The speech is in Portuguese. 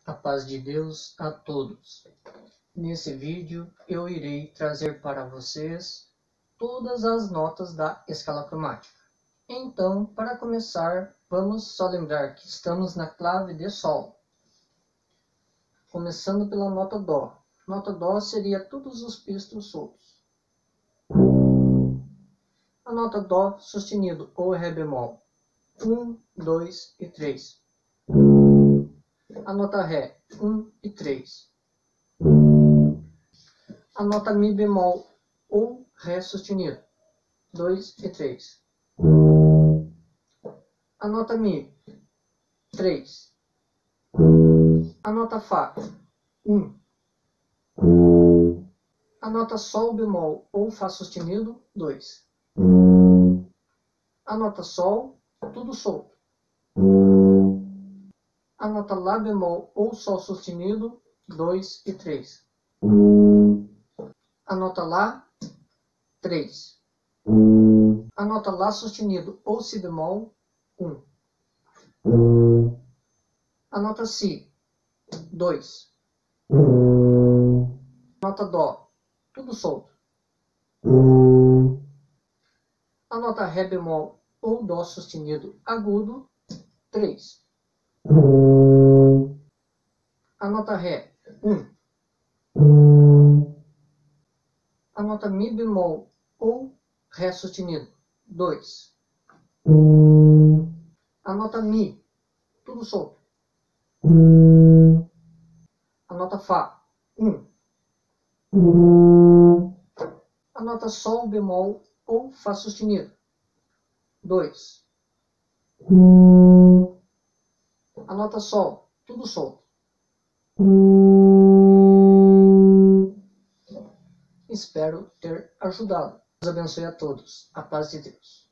A paz de Deus a todos. Nesse vídeo eu irei trazer para vocês todas as notas da escala cromática. Então, para começar, vamos só lembrar que estamos na clave de Sol. Começando pela nota Dó. Nota Dó seria todos os pistons soltos. A nota Dó sustenido ou Ré bemol 1, 2 e 3. A nota Ré 1 e 3. A nota Mi bemol ou Ré sustenido 2 e 3. A nota Mi 3. A nota Fá 1. A nota Sol bemol ou Fá sustenido 2. A nota Sol, tudo solto. A nota Lá bemol ou Sol sustenido 2 e 3. A nota Lá 3. A nota Lá sustenido ou Si bemol 1. A nota Si 2. A nota Dó, tudo solto. A nota Ré bemol ou Dó sustenido agudo 3. A nota Ré 1. A nota Mi bemol ou Ré sustenido 2. A nota Mi, tudo solto. A nota Fá 1. A nota Sol bemol ou Fá sustenido 2. A nota Sol, tudo solto. Espero ter ajudado. Deus abençoe a todos. A paz de Deus.